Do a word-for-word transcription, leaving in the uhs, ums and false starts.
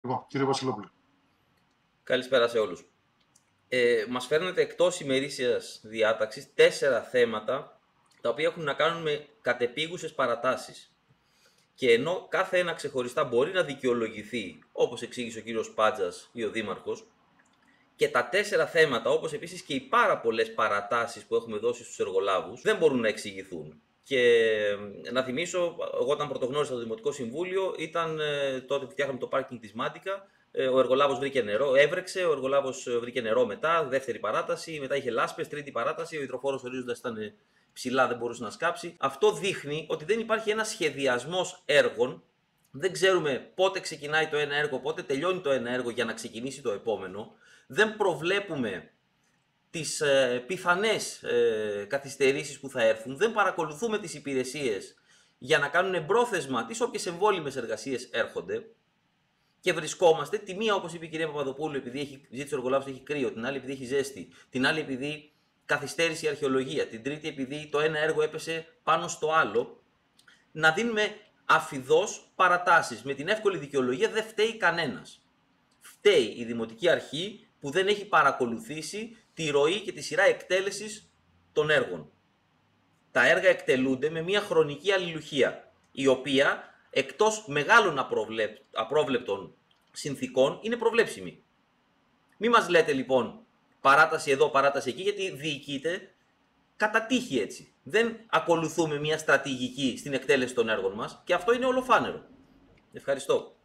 Λοιπόν, κύριε Βασιλόπουλο. Καλησπέρα σε όλους. Ε, μας φέρνετε εκτός ημερήσιας διάταξης τέσσερα θέματα τα οποία έχουν να κάνουν με κατεπίγουσες παρατάσεις. Και ενώ κάθε ένα ξεχωριστά μπορεί να δικαιολογηθεί, όπως εξήγησε ο κύριος Πάτζας ή ο Δήμαρχος, και τα τέσσερα θέματα, όπως επίσης και οι πάρα πολλές παρατάσεις που έχουμε δώσει στους εργολάβους, δεν μπορούν να εξηγηθούν. Και να θυμίσω, εγώ όταν πρωτογνώρισα το Δημοτικό Συμβούλιο, ήταν τότε που φτιάχναμε το πάρκινγκ της Μάντικα. Ο εργολάβος βρήκε νερό, έβρεξε, ο εργολάβος βρήκε νερό μετά, δεύτερη παράταση, μετά είχε λάσπες, τρίτη παράταση, ο υδροφόρος ορίζοντας ήταν ψηλά, δεν μπορούσε να σκάψει. Αυτό δείχνει ότι δεν υπάρχει ένας σχεδιασμός έργων. Δεν ξέρουμε πότε ξεκινάει το ένα έργο, πότε τελειώνει το ένα έργο για να ξεκινήσει το επόμενο. Δεν προβλέπουμε τις ε, πιθανές ε, καθυστερήσεις που θα έρθουν. Δεν παρακολουθούμε τις υπηρεσίες για να κάνουν εμπρόθεσμα τις όποιες εμβόλυμες εργασίες έρχονται. Και βρισκόμαστε, τη μία όπως είπε η κυρία Παπαδοπούλου, επειδή έχει ζήτησε ο εργολάβος έχει κρύο, την άλλη επειδή έχει ζέστη, την άλλη επειδή καθυστέρησε η αρχαιολογία, την τρίτη επειδή το ένα έργο έπεσε πάνω στο άλλο, να δίνουμε αφιδώς παρατάσεις. Με την εύκολη δικαιολογία δεν φταίει κανένας. Φταίει η Δημοτική Αρχή που δεν έχει παρακολουθήσει τη ροή και τη σειρά εκτέλεσης των έργων. Τα έργα εκτελούνται με μια χρονική αλληλουχία, η οποία εκτός μεγάλων απροβλέπ, απρόβλεπτων συνθήκων είναι προβλέψιμη. Μη μας λέτε λοιπόν παράταση εδώ, παράταση εκεί, γιατί διοικείται κατά τύχη έτσι. Δεν ακολουθούμε μια στρατηγική στην εκτέλεση των έργων μας και αυτό είναι ολοφάνερο. Ευχαριστώ.